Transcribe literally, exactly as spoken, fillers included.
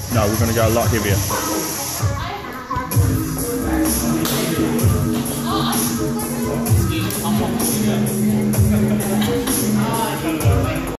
No, we're going to go a lot heavier.